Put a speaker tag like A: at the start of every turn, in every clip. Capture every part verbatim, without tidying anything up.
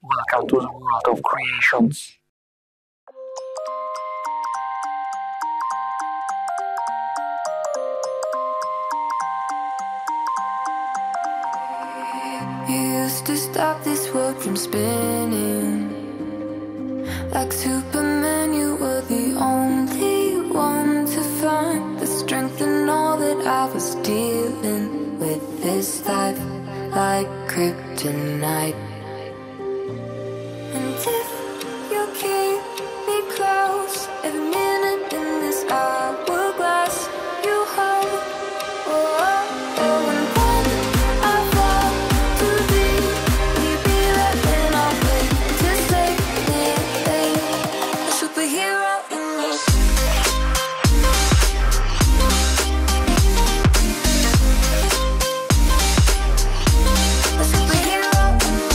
A: Welcome to the world of creations.
B: You used to stop this world from spinning. Like Superman, you were the only one to find the strength in all that I was dealing with. This life like kryptonite. And if you keep me close, every minute in this hourglass you hold. Oh, oh, oh, and when I fall to thee, will you be there when I wait to save me? A superhero in me. A superhero in me.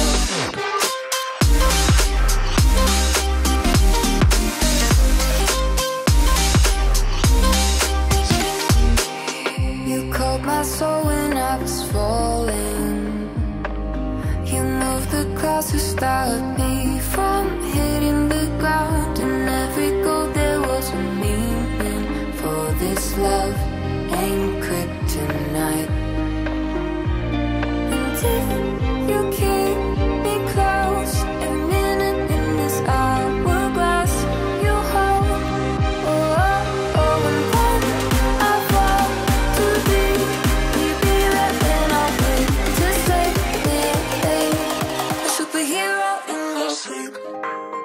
B: You called my soul when I was falling. You moved the clouds to stop me from hitting the ground. In every goal there was a meaning, for this love ain't kryptonite. And if you keep me close, every minute in this hourglass you hold. Oh, oh, oh, and when I fall to thee, will you be there when I wait to save me? A superhero in me.